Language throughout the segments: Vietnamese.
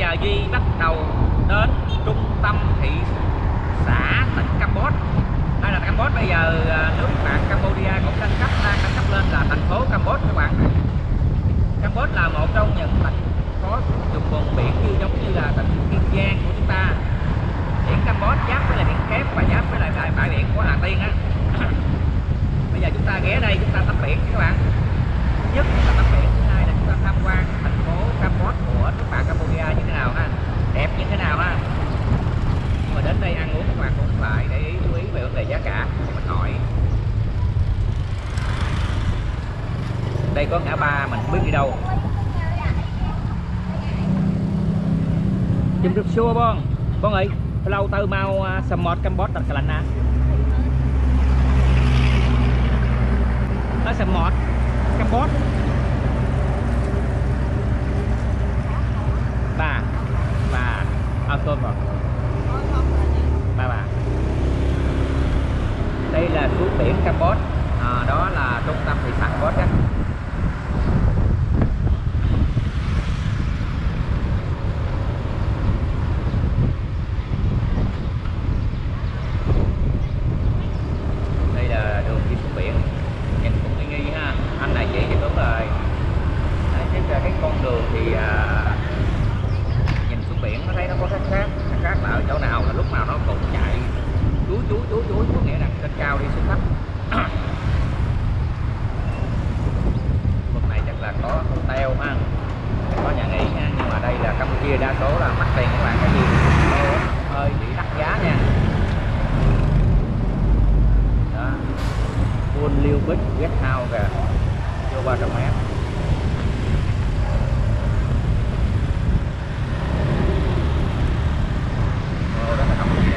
giờ Duy bắt đầu đến trung tâm thị xã tỉnh Campuchia. Đây là Campuchia, bây giờ nước bạn Campuchia cũng đang nâng cấp lên là thành phố Campuchia các bạn. Campuchia là một trong những thành có vùng vùng biển giống như là tỉnh Kiên Giang của chúng ta. Biển Campuchia giáp với lại biển Kép và giáp với lại bãi biển của Hà Tiên á. Bây giờ chúng ta ghé đây chúng ta tắm biển các bạn. Thứ nhất là tắm biển, thứ hai là chúng ta tham quan thành phố Campuchia của nước bạn Campuchia như thế nào ha, đẹp như thế nào ha. Nhưng mà đến đây ăn uống các bạn cũng phải để ý chú ý về vấn đề giá cả. Mình hỏi đây có ngã ba mình không biết đi đâu. Chùm rực xua bon ơi, lâu từ mau Samot Campuchia đặt cái lạnh ở Samot Campuchia bà tôn rồi bà đây là xuống biển Campuchia, đó là trung tâm thị xã Campuchia. Đây là đường đi xuống biển, nhìn cũng nghi ha. Anh này chị thì đúng rồi. Cái con đường thì nhìn xuống biển nó thấy nó có khác là ở chỗ nào là lúc nào nó cũng chạy chú có nghĩa là trên cao đi xuống thấp. Vực này chắc là có hotel ha, có nhà nghỉ nha, nhưng mà đây là Campuchia đa số là mắc tiền các bạn, cái gì hơi bị đắt giá nha. Đó, Buôn Liêu Bích Guest House kìa, vô 300 mét. Đó là Campuchia.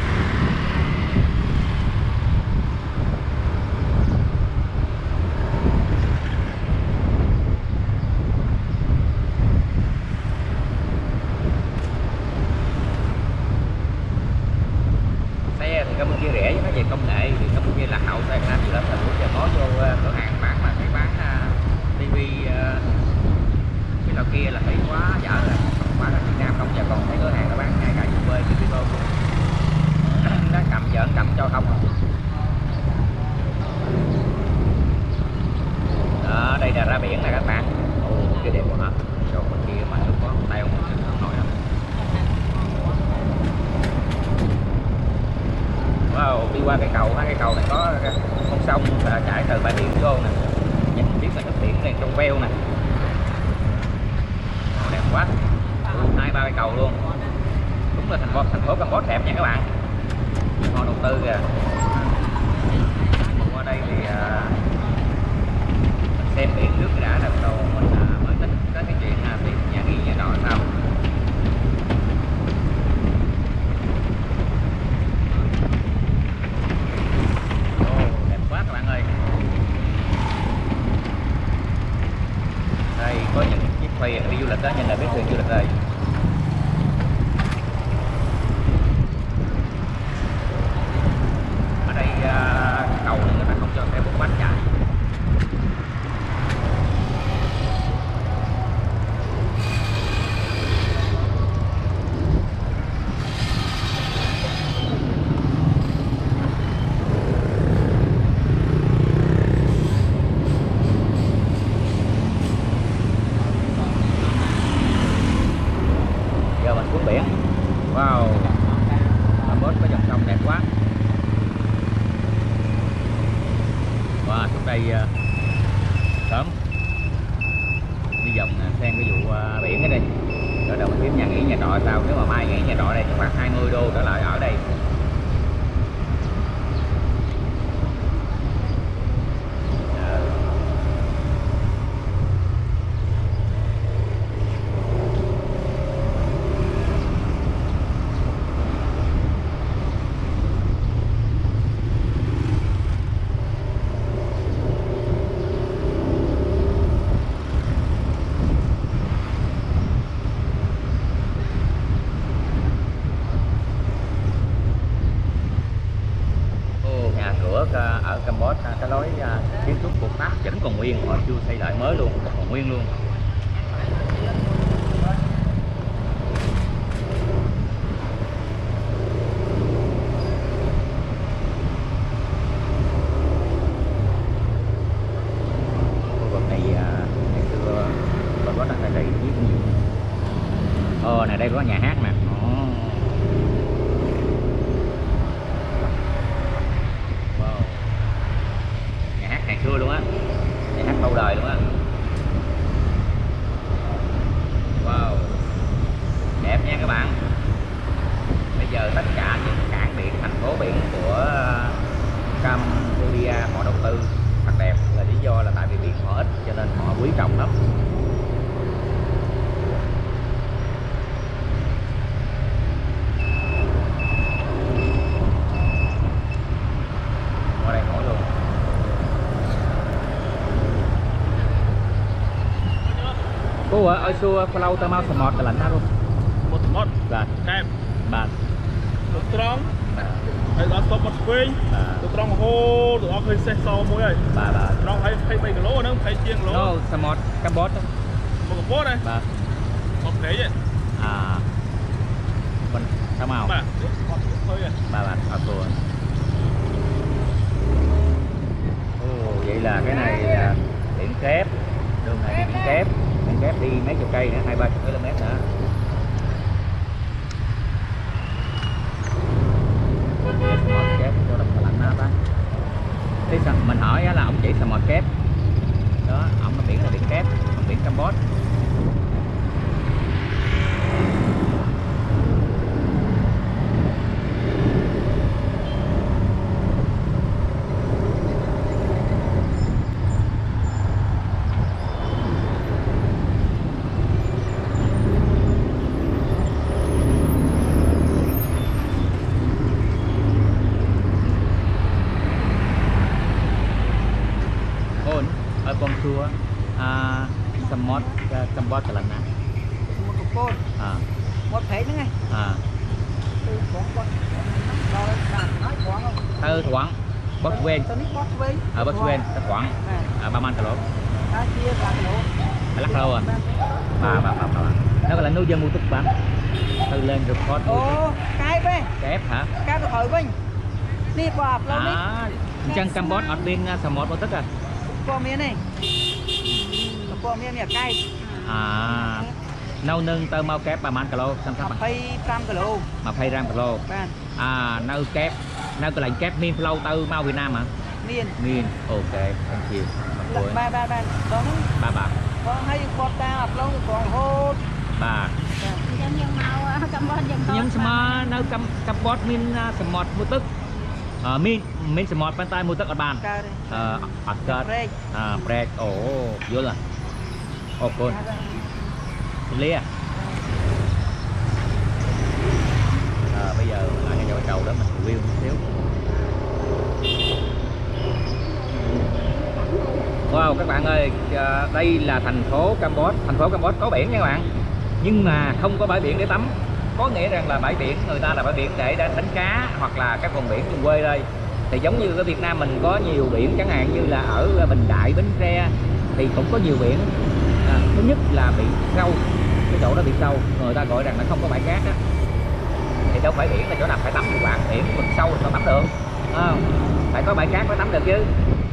Xe thì Campuchia rẻ, với nói về công nghệ thì Campuchia lạc hậu Việt Nam nhiều lắm. Là buổi giờ có vô cửa hàng bán mà thấy bán tivi cái nào kia là thấy quá dở rồi. Bán ở Việt Nam không giờ còn thấy cửa hàng nó bán ngay cả USB cái luôn. Nó cầm cho không. Đó, đây là ra biển nè các bạn. Ồ, kia đẹp quá hả? Chỗ bên kia mà nó có teo không nổi đâu. Wow, đi qua cây cầu, cái cầu này có con sông chảy từ bãi biển vô nè. Nhìn biết là nước biển này trong veo nè. Đẹp quá. 2-3 cây cầu luôn. Đúng là thành phố Campuchia đẹp nha các bạn. Họ đầu tư kìa. Qua đây thì mình xem biển nước đã rồi đầu mình mới tính tới cái chuyện tìm nhà nghỉ nhà trọ sao. Đẹp quá các bạn ơi. Đây có những chiếc thuyền đi du lịch đó, nhìn là biết thuyền du lịch rồi. Ở đây cầu người ta không cho xe bốn bánh chạy. Giờ mình xuống biển. Wow, Campuchia có dòng sông đẹp quá. Wow, xuống đây sớm đi vòng xem cái vụ biển cái đi, rồi đầu mình kiếm nhà nghỉ nhà trọ sao. Nếu mà mai nghỉ nhà trọ đây khoảng 20 đô trở lại ở đây. Ở Campuchia cái lối kiến trúc của Pháp vẫn còn nguyên, họ chưa xây lại mới luôn, còn nguyên luôn. này, đây có nhà hát nè. Wow. Nhà hát ngày xưa luôn á, nhà hát lâu đời luôn á. Wow, đẹp nha các bạn. Bây giờ tất cả những cảng biển, thành phố biển của Cambodia họ đầu tư thật đẹp là lý do là tại vì biển họ ít cho nên họ quý trọng lắm. Qua đây hỏi luôn. Cô ở xưa lâu tao mau sầm mọt là lạnh ha luôn. Một món Dạ. kẹp Bạn. một trống hay đó có một quên một trống hô được hơi xe sau mỗi này Bà nó hay hay bảy cái lỗ nữa hay chiên lỗ no sầm mọt Cambot đó. một cái bốt này Bà. một cái vậy À. Mình sao màu? bà hơi này Bà ở chùa. Ồ, vậy là cái này là biển kép, đường này đi biển kép đi mấy chục cây nữa, 20-30 km nữa. Mọt kép cho đập lạnh đó ta. Thế sao mình hỏi là ông chỉ sầm mọt kép đó, ông nó biển là biển kép, ông biển Campuchia. Ở con xua sầm mót Campuchia lần nè. Một cục côn, một thế nữa ngay. Từ quán rồi nói quán không? Từ quán Bốt Wen. Ở Bốt Wen, từ quán. Ba man lỗ. Ta chia ra lỗ. Lắc lâu à. Bà. Nó là nuôi dân mua thức bán. Từ lên report. Ồ, cái về. Kép hả? Cái về khỏi bên. Đi qua lâu đi. Chân Campuchia ở bên sầm mót Bốt tức à. Qua miếng này. Qua miếng này cay. Nâu nâng tơ mau kép 3 kg xong sao bạn? 25 kg. Mà 25 kg. Nâu kép, nâu cái lạnh kép miên lâu tơ mau Việt Nam hả? Miên. Ok, thank you. Ba. Đó nó. Ba bạc. Có hay con ta lâu còn hốt. Ba. Dân mau Campuchia dân nhưng mà nâu Campuchia miên sầm mót mua tức. Miên sầm mót bên tay mua tức ở bàn. Ở card. Break. Ồ, vô là. Ok. Lia. Bây giờ lại ngay chỗ cầu đó mình review một xíu. Wow các bạn ơi, đây là thành phố Campuchia. Thành phố Campuchia có biển nha các bạn, nhưng mà không có bãi biển để tắm. Có nghĩa rằng là bãi biển người ta là bãi biển để đánh cá hoặc là các vùng biển vùng quê đây. Thì giống như ở Việt Nam mình có nhiều biển, chẳng hạn như là ở Bình Đại, Bến Tre thì cũng có nhiều biển. Thứ nhất là bị sâu, cái chỗ đó bị sâu, người ta gọi rằng là không có bãi cát á. Thì đâu phải biển là chỗ nào phải tắm các bạn, biển mình sâu thì sao tắm được, phải có bãi cát mới tắm được chứ.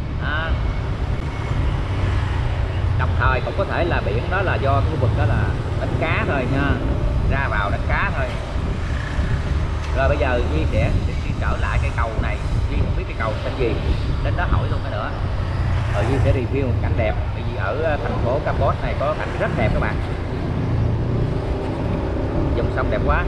Đồng thời cũng có thể là biển đó là do khu vực đó là đánh cá thôi nha, ra vào đánh cá thôi. Rồi bây giờ Duy sẽ trở lại cái cầu này. Duy không biết cái cầu tên gì, đến đó hỏi luôn cái nữa. Rồi Duy sẽ review một cảnh đẹp, bởi vì ở thành phố Campuchia này có cảnh rất đẹp các bạn. Dòng sông đẹp quá.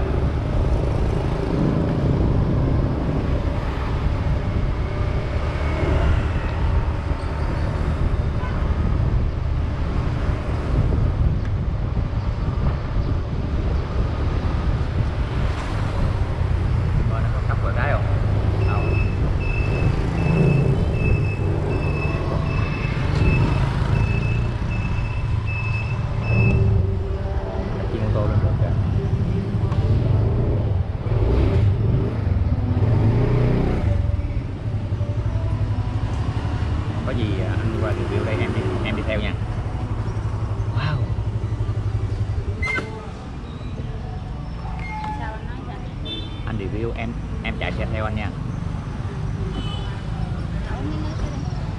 Review đây em đi theo nha. Wow. Sao anh nói vậy? Anh review em chạy xe theo anh nha. Nấu miếng nước đi.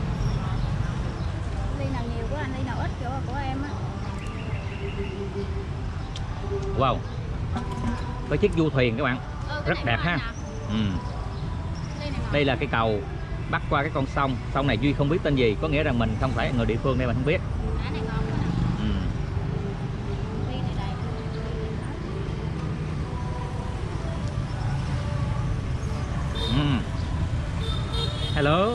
Ly nào nhiều của anh, ly nào ít của em á. Wow, Có chiếc du thuyền các bạn, Cái rất này đẹp của ha. anh à? Đây này Đây là cái cầu bắc qua cái con sông. Sông này Duy không biết tên gì, có nghĩa rằng mình không phải người địa phương nên mình không biết. Cái này ngon quá nè. Viên này đây. Hello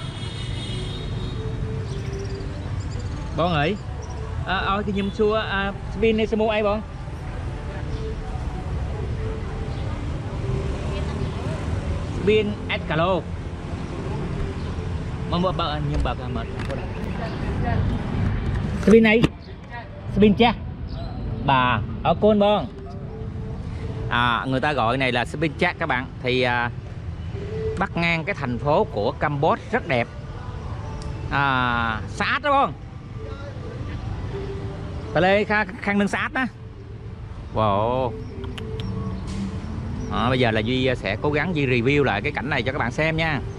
Bon ơi, cái nhầm xua pin này sẽ mua ai Bon? Pin Escalo mà mua bờ nhưng bờ mà pin này pin cha bà ở Côn Bon, người ta gọi này là Spin Chat các bạn. Thì bắt ngang cái thành phố của Campuchia rất đẹp, sát đó không? Tại đây khăn nâng sát đó. Wow. Bây giờ là Duy sẽ cố gắng Duy review lại cái cảnh này cho các bạn xem nha.